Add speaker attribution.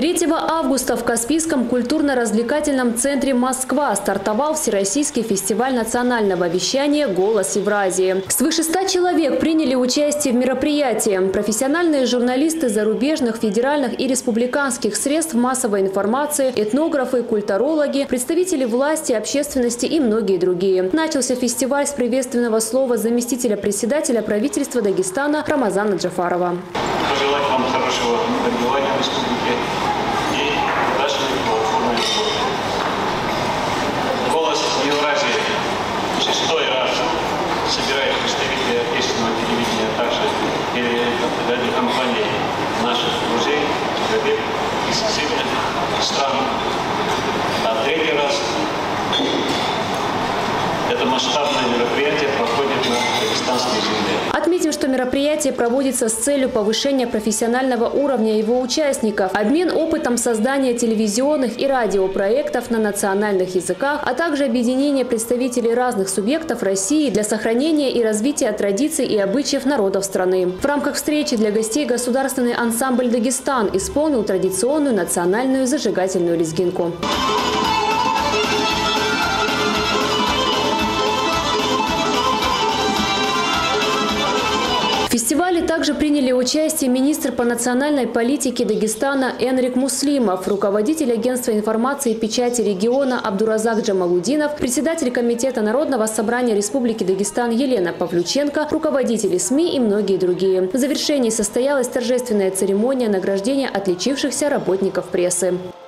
Speaker 1: 3 августа в Каспийском культурно-развлекательном центре «Москва» стартовал Всероссийский фестиваль национального вещания «Голос Евразии». Свыше 100 человек приняли участие в мероприятии. Профессиональные журналисты зарубежных, федеральных и республиканских средств массовой информации, этнографы, культурологи, представители власти, общественности и многие другие. Начался фестиваль с приветственного слова заместителя председателя правительства Дагестана Рамазана Джафарова.
Speaker 2: Пожелать вам хорошего пребывания в республике и удачной платформы работы. «Голос Евразии» 6-й раз собирает представителей отечественного телевидения, а также радиокомпаний наших друзей, коллег из соседних стран. А 3-й раз это масштабное мероприятие проходит на дагестанской земле.
Speaker 1: Отметим, что мероприятие проводится с целью повышения профессионального уровня его участников, обмен опытом создания телевизионных и радиопроектов на национальных языках, а также объединение представителей разных субъектов России для сохранения и развития традиций и обычаев народов страны. В рамках встречи для гостей государственный ансамбль «Дагестан» исполнил традиционную национальную зажигательную лезгинку. В фестивале также приняли участие министр по национальной политике Дагестана Энрик Муслимов, руководитель агентства информации и печати региона Абдуразак Джамалудинов, председатель комитета Народного собрания Республики Дагестан Елена Павлюченко, руководители СМИ и многие другие. В завершении состоялась торжественная церемония награждения отличившихся работников прессы.